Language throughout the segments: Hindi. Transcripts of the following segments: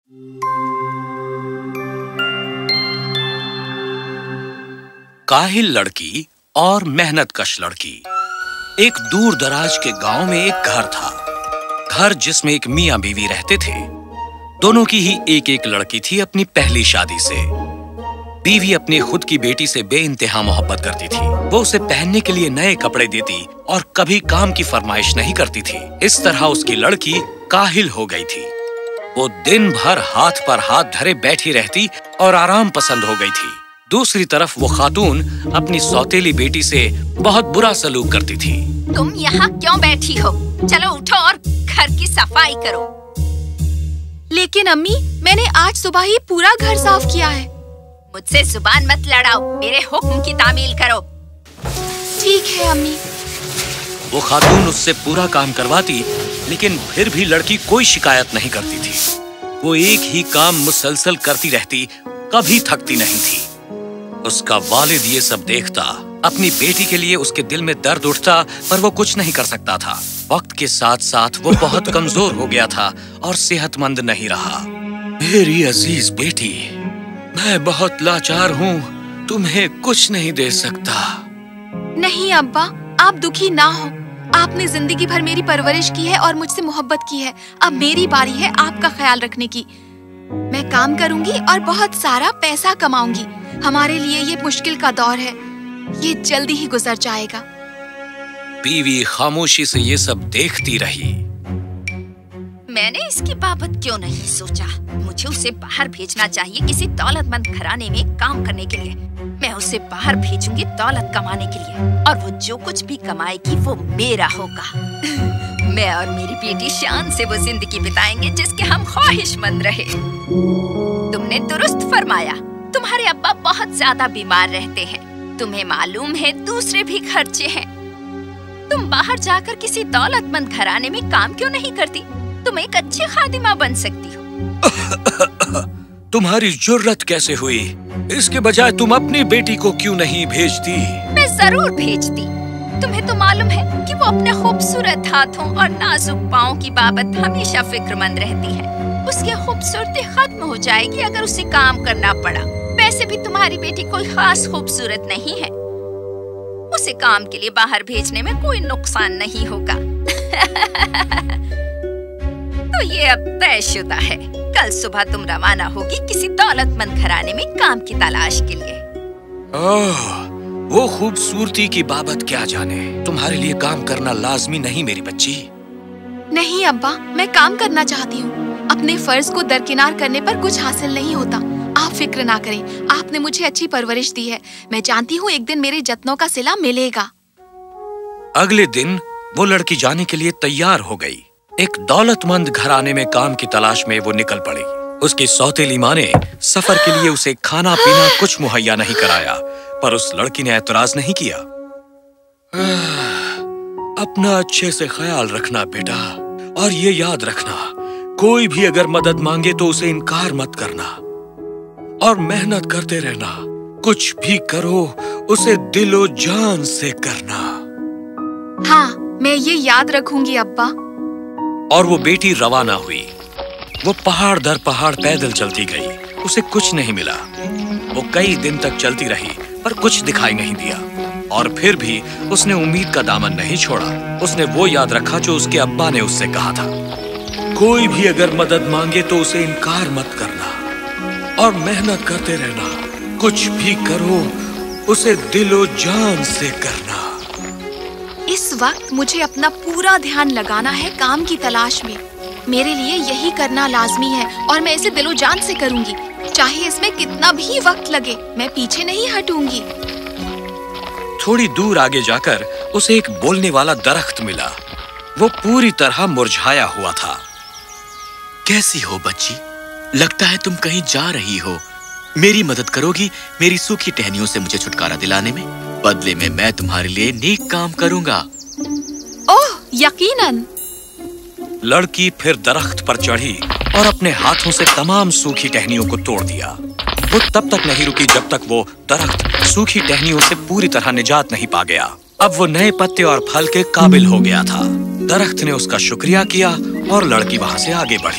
काहिल लड़की और मेहनतकश लड़की। एक दूर दराज के गांव में एक घर था। घर जिसमें एक मियां बीवी रहते थे। दोनों की ही एक एक लड़की थी अपनी पहली शादी से। बीवी अपनी खुद की बेटी से बेइंतहा मोहब्बत करती थी। वो उसे पहनने के लिए नए कपड़े देती और कभी काम की फरमाइश नहीं करती थी। इस तरह उसकी लड़की काहिल हो गई थी। वो दिन भर हाथ पर हाथ धरे बैठी रहती और आराम पसंद हो गई थी। दूसरी तरफ वो खातून अपनी सौतेली बेटी से बहुत बुरा सलूक करती थी। तुम यहाँ क्यों बैठी हो? चलो उठो और घर की सफाई करो। लेकिन अम्मी, मैंने आज सुबह ही पूरा घर साफ किया है। मुझसे जुबान मत लड़ाओ, मेरे हुक्म की तामील करो। ठीक है अम्मी। वो खातून उससे पूरा काम करवाती, लेकिन फिर भी लड़की कोई शिकायत नहीं करती थी। वो एक ही काम मुसलसल करती रहती, कभी थकती नहीं थी। उसका वालिद ये सब देखता। अपनी बेटी के लिए उसके दिल में दर्द उठता, पर वो कुछ नहीं कर सकता था। वक्त के साथ साथ वो बहुत कमजोर हो गया था और सेहतमंद नहीं रहा। मेरी अजीज बेटी, मैं बहुत लाचार हूँ, तुम्हें कुछ नहीं दे सकता। नहीं अब्बा, आप दुखी ना हो। आपने जिंदगी भर मेरी परवरिश की है और मुझसे मोहब्बत की है। अब मेरी बारी है आपका ख्याल रखने की। मैं काम करूंगी और बहुत सारा पैसा कमाऊंगी। हमारे लिए ये मुश्किल का दौर है, ये जल्दी ही गुजर जाएगा। बीवी खामोशी से ये सब देखती रही। मैंने इसकी बाबत क्यों नहीं सोचा? मुझे उसे बाहर भेजना चाहिए किसी दौलतमंद घराने में काम करने के लिए। मैं उसे बाहर भेजूंगी दौलत कमाने के लिए, और वो जो कुछ भी कमाएगी वो मेरा होगा। मैं और मेरी बेटी शान से वो जिंदगी बिताएंगे जिसके हम ख्वाहिशमंद रहे। तुमने दुरुस्त फरमाया। तुम्हारे अब्बा बहुत ज्यादा बीमार रहते हैं। तुम्हें मालूम है दूसरे भी खर्चे हैं। तुम बाहर जाकर किसी दौलतमंद घराने में काम क्यों नहीं करती? तुम एक अच्छी खादिमा बन सकती हो। तुम्हारी जुर्रत कैसे हुई? इसके बजाय तुम अपनी बेटी को क्यों नहीं भेजती? मैं जरूर भेजती। तुम्हें तो मालूम है कि वो अपने खूबसूरत हाथों और नाजुक पाँव की बाबत हमेशा फिक्रमंद रहती है। उसकी खूबसूरती खत्म हो जाएगी अगर उसे काम करना पड़ा। वैसे भी तुम्हारी बेटी कोई खास खूबसूरत नहीं है। उसे काम के लिए बाहर भेजने में कोई नुकसान नहीं होगा। तो ये अब तयशुदा है। कल सुबह तुम रवाना होगी किसी दौलतमंद घराने में काम की तलाश के लिए। वो खूबसूरती की बाबत क्या जाने। तुम्हारे लिए काम करना लाजमी नहीं मेरी बच्ची। नहीं अब्बा, मैं काम करना चाहती हूँ। अपने फर्ज को दरकिनार करने पर कुछ हासिल नहीं होता। आप फिक्र ना करें, आपने मुझे अच्छी परवरिश दी है। मैं जानती हूँ एक दिन मेरे जत्नों का सिला मिलेगा। अगले दिन वो लड़की जाने के लिए तैयार हो गई। एक दौलतमंद घराने में काम की तलाश में वो निकल पड़ी। उसकी सौतेली माँ ने सफर के लिए उसे खाना पीना कुछ मुहैया नहीं कराया, पर उस लड़की ने एतराज नहीं किया। अपना अच्छे से ख्याल रखना बेटा, और ये याद रखना, कोई भी अगर मदद मांगे तो उसे इनकार मत करना, और मेहनत करते रहना। कुछ भी करो उसे दिलो जान से करना। हाँ, मैं ये याद रखूंगी अब्बा। और वो बेटी रवाना हुई। वो पहाड़ दर पहाड़ पैदल चलती गई। उसे कुछ नहीं मिला। वो कई दिन तक चलती रही, पर कुछ दिखाई नहीं दिया। और फिर भी उसने उम्मीद का दामन नहीं छोड़ा। उसने वो याद रखा जो उसके अब्बा ने उससे कहा था। कोई भी अगर मदद मांगे तो उसे इनकार मत करना, और मेहनत करते रहना। कुछ भी करो उसे दिलो जान से करना। इस वक्त मुझे अपना पूरा ध्यान लगाना है काम की तलाश में। मेरे लिए यही करना लाजमी है, और मैं इसे दिलो जान से करूंगी। चाहे इसमें कितना भी वक्त लगे, मैं पीछे नहीं हटूंगी। थोड़ी दूर आगे जाकर उसे एक बोलने वाला दरख्त मिला। वो पूरी तरह मुरझाया हुआ था। कैसी हो बच्ची? लगता है तुम कहीं जा रही हो। मेरी मदद करोगी मेरी सूखी टहनियों से मुझे छुटकारा दिलाने में? बदले में मैं तुम्हारे लिए नेक काम करूंगा। ओह, यकीनन। लड़की फिर दरख्त पर चढ़ी और अपने हाथों से तमाम सूखी टहनियों को तोड़ दिया। वो तब तक नहीं रुकी जब तक वो दरख्त सूखी टहनियों से पूरी तरह निजात नहीं पा गया। अब वो नए पत्ते और फल के काबिल हो गया था। दरख्त ने उसका शुक्रिया किया और लड़की वहाँ से आगे बढ़ी।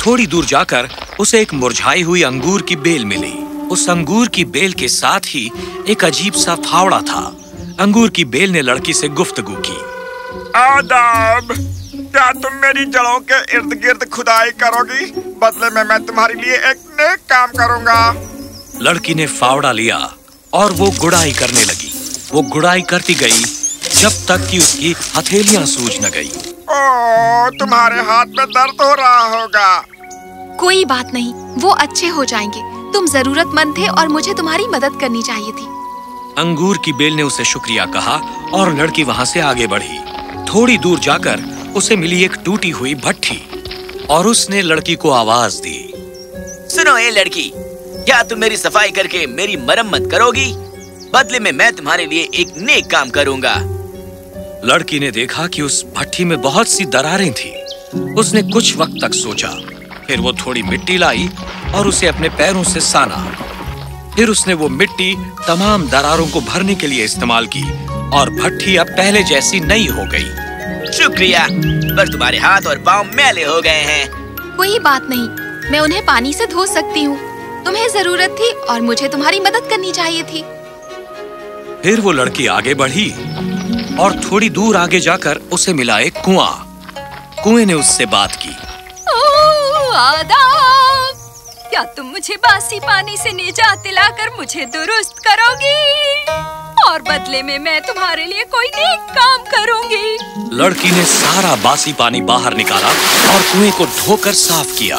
थोड़ी दूर जाकर उसे एक मुरझाई हुई अंगूर की बेल मिली। उस अंगूर की बेल के साथ ही एक अजीब सा फावड़ा था। अंगूर की बेल ने लड़की से गुफ्तगू की। आदाब, क्या तुम मेरी जड़ों के इर्द गिर्द खुदाई करोगी? बदले में मैं तुम्हारे लिए एक नेक काम करूंगा। लड़की ने फावड़ा लिया और वो गुड़ाई करने लगी। वो गुड़ाई करती गई जब तक कि उसकी हथेलियां सूज न गई। ओह, तुम्हारे हाथ में दर्द हो रहा होगा। कोई बात नहीं, वो अच्छे हो जाएंगे। तुम जरूरतमंद थे और मुझे तुम्हारी मदद करनी चाहिए थी। अंगूर की बेल ने उसे शुक्रिया कहा और लड़की वहाँ से आगे बढ़ी। थोड़ी दूर जाकर उसे मिली एक टूटी हुई भट्ठी और उसने लड़की को आवाज दी। सुनो ए लड़की, क्या तुम मेरी सफाई करके मेरी मरम्मत करोगी? बदले में मैं तुम्हारे लिए एक नेक काम करूंगा। लड़की ने देखा कि उस भट्ठी में बहुत सी दरारें थी। उसने कुछ वक्त तक सोचा, फिर वो थोड़ी मिट्टी लाई और उसे अपने पैरों से साना। फिर उसने वो मिट्टी तमाम दरारों को भरने के लिए इस्तेमाल की और भट्ठी अब पहले जैसी नई हो गई। शुक्रिया, पर तुम्हारे हाथ और पाँव मैले हो गए हैं। कोई बात नहीं, मैं उन्हें पानी से धो सकती हूँ। तुम्हें जरूरत थी और मुझे तुम्हारी मदद करनी चाहिए थी। फिर वो लड़की आगे बढ़ी और थोड़ी दूर आगे जाकर उसे मिला एक कुआं। कुएं ने उससे बात की। आदाब, क्या तुम मुझे बासी पानी से निजात दिलाकर मुझे दुरुस्त करोगी? और बदले में मैं तुम्हारे लिए कोई नेक काम करूंगी। लड़की ने सारा बासी पानी बाहर निकाला और कुएं को धोकर साफ किया।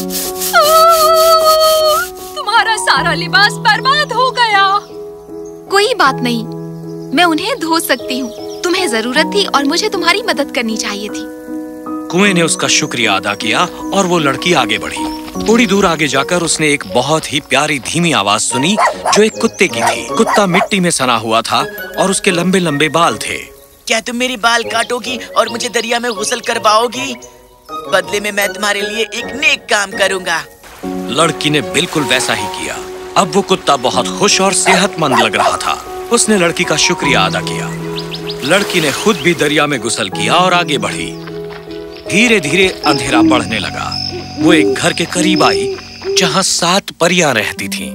तुम्हारा सारा लिबास बर्बाद हो गया। कोई बात नहीं, मैं उन्हें धो सकती हूँ। तुम्हें जरूरत थी और मुझे तुम्हारी मदद करनी चाहिए थी। कुएं ने उसका शुक्रिया अदा किया और वो लड़की आगे बढ़ी। थोड़ी दूर आगे जाकर उसने एक बहुत ही प्यारी धीमी आवाज सुनी जो एक कुत्ते की थी। कुत्ता मिट्टी में सना हुआ था और उसके लंबे लंबे बाल थे। क्या तुम मेरे बाल काटोगी और मुझे दरिया में गुस्ल करवाओगी? बदले में मैं तुम्हारे लिए एक नेक काम करूंगा। लड़की ने बिल्कुल वैसा ही किया। अब वो कुत्ता बहुत खुश और सेहतमंद लग रहा था। उसने लड़की का शुक्रिया अदा किया। लड़की ने खुद भी दरिया में गुस्ल किया और आगे बढ़ी। धीरे धीरे अंधेरा बढ़ने लगा। वो एक घर के करीब आई जहाँ 7 परियां रहती थीं।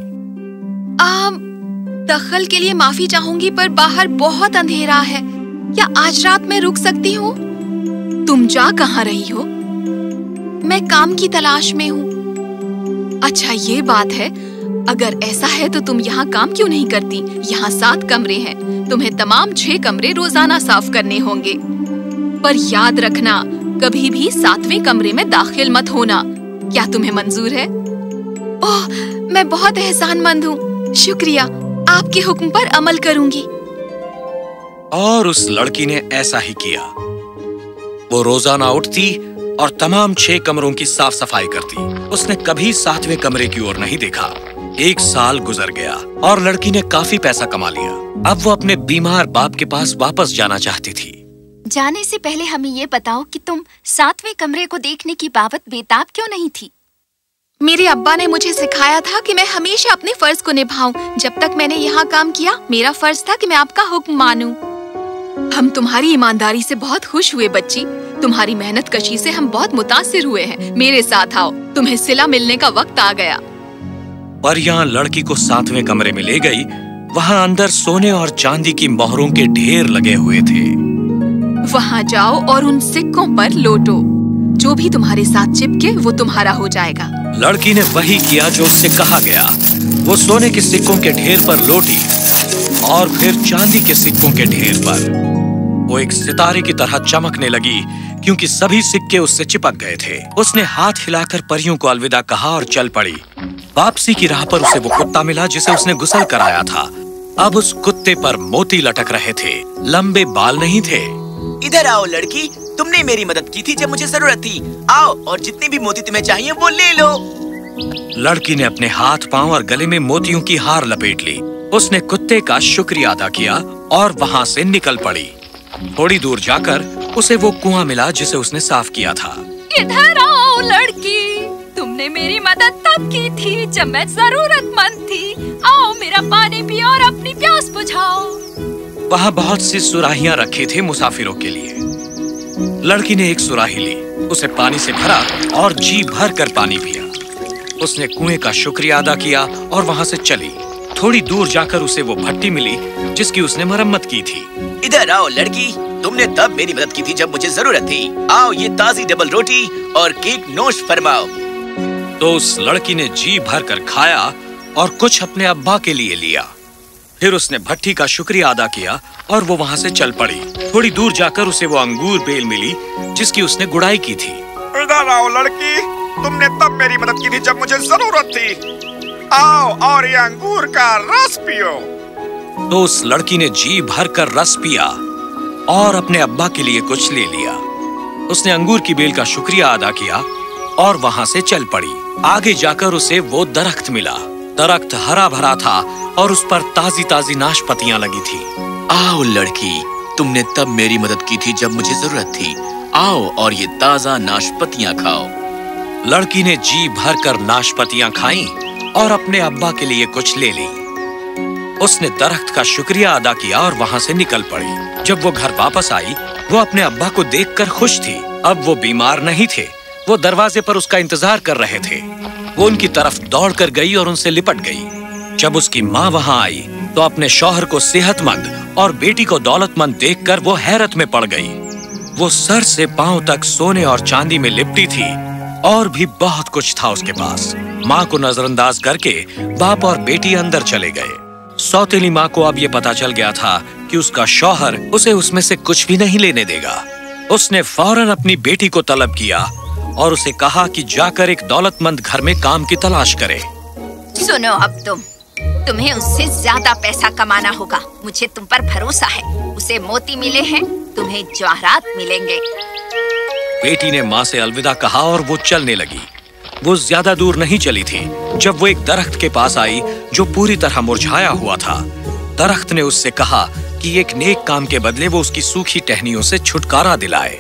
दखल के लिए माफी चाहूंगी, पर बाहर बहुत अंधेरा है। क्या आज रात में रुक सकती हूँ? तुम जा कहाँ रही हो? मैं काम की तलाश में हूँ। अच्छा, ये बात है। अगर ऐसा है तो तुम यहाँ काम क्यों नहीं करती? यहाँ 7 कमरे हैं। तुम्हें तमाम 6 कमरे रोजाना साफ करने होंगे। पर याद रखना, कभी भी 7वें कमरे में दाखिल मत होना। क्या तुम्हें मंजूर है? ओह, मैं बहुत एहसानमंद हूँ। शुक्रिया, आपके हुक्म पर अमल करूंगी। और उस लड़की ने ऐसा ही किया। वो रोजाना उठती और तमाम 6 कमरों की साफ सफाई करती। उसने कभी 7वें कमरे की ओर नहीं देखा। 1 साल गुजर गया और लड़की ने काफी पैसा कमा लिया। अब वो अपने बीमार बाप के पास वापस जाना चाहती थी। जाने से पहले हमें ये बताओ कि तुम 7वें कमरे को देखने की बाबत बेताब क्यों नहीं थी? मेरे अब्बा ने मुझे सिखाया था कि मैं हमेशा अपने फर्ज को निभाऊं। जब तक मैंने यहाँ काम किया, मेरा फर्ज था कि मैं आपका हुक्म मानूं। हम तुम्हारी ईमानदारी से बहुत खुश हुए बच्ची। तुम्हारी मेहनत कशी से हम बहुत मुतासिर हुए हैं। मेरे साथ आओ, तुम्हें सिला मिलने का वक्त आ गया। परियां लड़की को 7वें कमरे में ले गई। वहाँ अंदर सोने और चांदी की मोहरों के ढेर लगे हुए थे। वहाँ जाओ और उन सिक्कों पर लोटो। जो भी तुम्हारे साथ चिपके वो तुम्हारा हो जाएगा। लड़की ने वही किया जो उससे कहा गया। वो सोने के सिक्कों के ढेर पर लोटी और फिर चांदी के सिक्कों के ढेर पर। वो एक सितारे की तरह चमकने लगी क्योंकि सभी सिक्के उससे चिपक गए थे। उसने हाथ हिलाकर परियों को अलविदा कहा और चल पड़ी। वापसी की राह पर उसे वो कुत्ता मिला जिसे उसने गुस्ल कराया था। अब उस कुत्ते पर मोती लटक रहे थे, लंबे बाल नहीं थे। इधर आओ लड़की, तुमने मेरी मदद की थी जब मुझे जरूरत थी। आओ और जितने भी मोती तुम्हें चाहिए वो ले लो। लड़की ने अपने हाथ पांव और गले में मोतियों की हार लपेट ली। उसने कुत्ते का शुक्रिया अदा किया और वहाँ से निकल पड़ी। थोड़ी दूर जाकर उसे वो कुआं मिला जिसे उसने साफ किया था। इधर आओ लड़की, तुमने मेरी मदद तब की थी जब मैं जरूरतमंद थी। आओ मेरा पानी पियो और अपनी प्यास बुझाओ। वहाँ बहुत सी सुराहियां रखी थी मुसाफिरों के लिए। लड़की ने एक सुराही ली, उसे पानी से भरा और जी भर कर पानी पिया। उसने कुएं का शुक्रिया अदा किया और वहां से चली। थोड़ी दूर जाकर उसे वो भट्टी मिली जिसकी उसने मरम्मत की थी। इधर आओ लड़की, तुमने तब मेरी मदद की थी जब मुझे जरूरत थी। आओ, ये ताजी डबल रोटी और केक नोश फरमाओ। तो उस लड़की ने जी भर कर खाया और कुछ अपने अब्बा के लिए लिया। फिर उसने भट्टी का शुक्रिया अदा किया और वो वहां से चल पड़ी। थोड़ी दूर जाकर उसे वो अंगूर बेल मिली जिसकी उसने गुड़ाई की थी। इधर आओ लड़की, तुमने तब मेरी मदद की थी जब मुझे जरूरत थी। आओ और ये अंगूर का रस पियो। तो उस लड़की ने जी भर कर रस पिया और अपने अब्बा के लिए कुछ ले लिया। उसने अंगूर की बेल का शुक्रिया अदा किया और वहां से चल पड़ी। आगे जाकर उसे वो दरख्त मिला। दरख्त हरा भरा था और उस पर ताजी ताजी नाशपतियां लगी थी। आओ लड़की, तुमने तब मेरी मदद की थी जब मुझे जरूरत थी। आओ और ये ताजा नाशपतियां खाओ। लड़की ने जी भर कर नाशपतियां खाईं और अपने अब्बा के लिए कुछ ले ली। उसने दरख्त का शुक्रिया अदा किया और वहां से निकल पड़ी। जब वो घर वापस आई, वो अपने अब्बा को देखकर खुश थी। अब वो बीमार नहीं थे। वो दरवाजे पर उसका इंतजार कर रहे थे। वो उनकी तरफ दौड़कर गई और उनसे लिपट गई। जब उसकी माँ वहां आई तो अपने शौहर को सेहतमंद और बेटी को दौलतमंद देखकर वो हैरत में पड़ गई। वो सर से पांव तक सोने और चांदी में लिपटी थी और भी बहुत कुछ था उसके पास। माँ को नजरअंदाज करके बाप और बेटी अंदर चले गए। सौतेली माँ को अब ये पता चल गया था कि उसका शौहर उसे उसमें से कुछ भी नहीं लेने देगा। उसने फौरन अपनी बेटी को तलब किया और उसे कहा कि जाकर एक दौलतमंद घर में काम की तलाश करे। सुनो, अब तुम्हें उससे ज्यादा पैसा कमाना होगा। मुझे तुम पर भरोसा है। उसे मोती मिले हैं, तुम्हें जवाहरात मिलेंगे। बेटी ने माँ से अलविदा कहा और वो चलने लगी। वो ज्यादा दूर नहीं चली थी जब वो एक दरख्त के पास आई जो पूरी तरह मुरझाया हुआ था। दरख्त ने उससे कहा कि एक नेक काम के बदले वो उसकी सूखी टहनियों से छुटकारा दिलाए।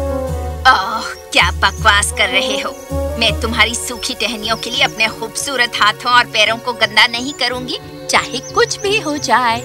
ओह, क्या बकवास कर रहे हो। मैं तुम्हारी सूखी टहनियों के लिए अपने खूबसूरत हाथों और पैरों को गंदा नहीं करूंगी, चाहे कुछ भी हो जाए।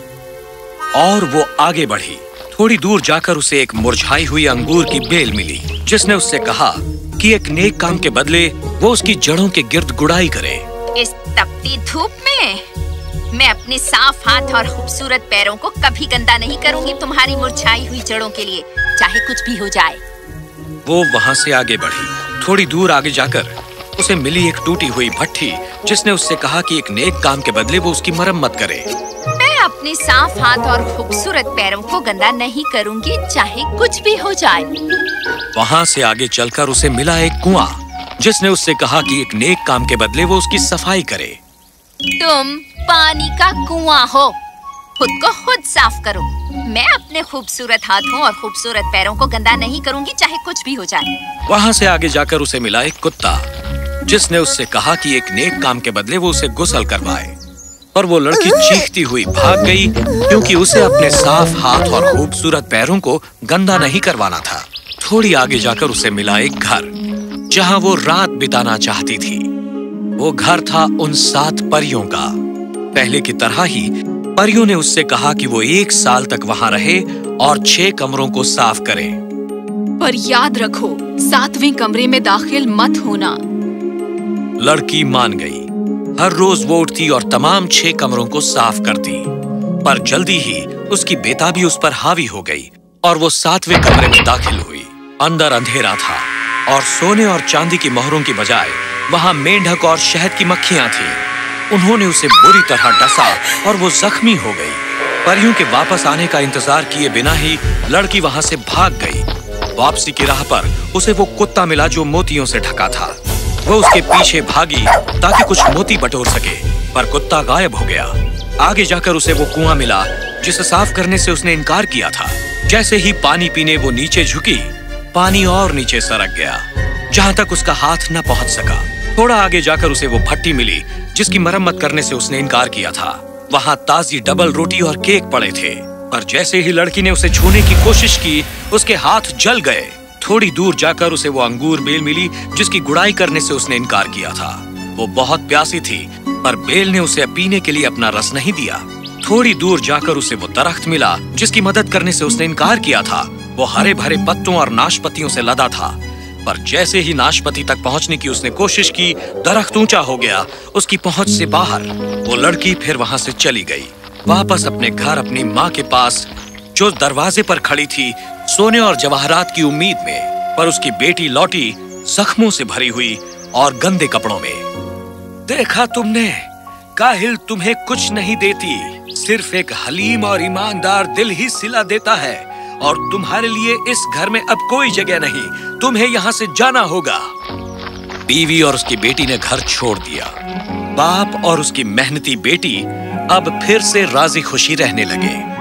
और वो आगे बढ़ी। थोड़ी दूर जाकर उसे एक मुरझाई हुई अंगूर की बेल मिली जिसने उससे कहा कि एक नेक काम के बदले वो उसकी जड़ों के गिर्द गुड़ाई करे। इस तपती धूप में मैं अपने साफ हाथ और खूबसूरत पैरों को कभी गंदा नहीं करूंगी तुम्हारी मुरझाई हुई जड़ों के लिए, चाहे कुछ भी हो जाए। वो वहां से आगे बढ़ी। थोड़ी दूर आगे जाकर उसे मिली एक टूटी हुई भट्टी जिसने उससे कहा कि एक नेक काम के बदले वो उसकी मरम्मत करे। मैं अपने साफ हाथ और खूबसूरत पैरों को गंदा नहीं करूंगी, चाहे कुछ भी हो जाए। वहां से आगे चलकर उसे मिला एक कुआं जिसने उससे कहा कि एक नेक काम के बदले वो उसकी सफाई करे। तुम पानी का कुआं हो, खुद को खुद साफ करो। मैं अपने खूबसूरत हाथों और खूबसूरत पैरों को गंदा नहीं करूंगी, चाहे कुछ भी हो जाए। वहां से आगे जाकर उसे मिला एक कुत्ता जिसने उससे कहा कि एक नेक काम के बदले वो उसे गुस्ल करवाए। पर वो लड़की चीखती हुई भाग गई क्योंकि उसे अपने साफ हाथ और खूबसूरत पैरों को गंदा नहीं करवाना था। थोड़ी आगे जाकर उसे मिला एक घर जहां वो रात बिताना चाहती थी। वो घर था उन 7 परियों का। पहले की तरह ही परियों ने उससे कहा कि वो 1 साल तक वहां रहे और 6 कमरों को साफ करे। पर याद रखो, 7वें कमरे में दाखिल मत होना। लड़की मान गई। हर रोज वो उठती और तमाम 6 कमरों को साफ करती। पर जल्दी ही उसकी बेताबी उस पर हावी हो गई और वो 7वें कमरे में दाखिल हुई। अंदर अंधेरा था और सोने और चांदी की मोहरों की बजाय वहां मेंढक और शहद की मक्खियां थीं। उन्होंने उसे बुरी तरह डसा और वो जख्मी हो गई। परियों के वापस आने का इंतजार किए बिना ही लड़की वहां से भाग गई। वापसी की राह पर उसे वो कुत्ता मिला जो मोतियों से ढका था। वो उसके पीछे भागी ताकि कुछ मोती बटोर सके, पर कुत्ता गायब हो गया। आगे जाकर उसे वो कुआं मिला जिसे साफ करने से उसने इनकार किया था। जैसे ही पानी पीने वो नीचे झुकी, पानी और नीचे सरक गया जहां तक उसका हाथ न पहुंच सका। थोड़ा आगे जाकर उसे वो भट्टी मिली जिसकी मरम्मत करने से उसने इनकार किया था। वहां ताजी डबल रोटी और केक पड़े थे, पर जैसे ही लड़की ने उसे छूने की कोशिश की, उसके हाथ जल गए। थोड़ी दूर जाकर उसे वो अंगूर बेल मिली जिसकी गुड़ाई करने से उसने इनकार किया था। वो बहुत प्यासी थी, पर बेल ने उसे पीने के लिए अपना रस नहीं दिया। थोड़ी दूर जाकर उसे वो दरख्त मिला जिसकी मदद करने से उसने इनकार किया था। वो हरे भरे पत्तों और नाशपतियों से लदा था, पर जैसे ही नाशपति तक पहुंचने की उसने कोशिश की, दरख्त ऊंचा हो गया उसकी पहुंच से बाहर। वो लड़की फिर वहां से चली गई, वापस अपने घर अपनी माँ के पास, जो दरवाजे पर खड़ी थी सोने और जवाहरात की उम्मीद में। पर उसकी बेटी लौटी जख्मों से भरी हुई और गंदे कपड़ों में। देखा तुमने, काहिल तुम्हें कुछ नहीं देती, सिर्फ एक हलीम और ईमानदार दिल ही सिला देता है। और तुम्हारे लिए इस घर में अब कोई जगह नहीं, तुम्हें यहाँ से जाना होगा। बीवी और उसकी बेटी ने घर छोड़ दिया। बाप और उसकी मेहनती बेटी अब फिर से राजी खुशी रहने लगे।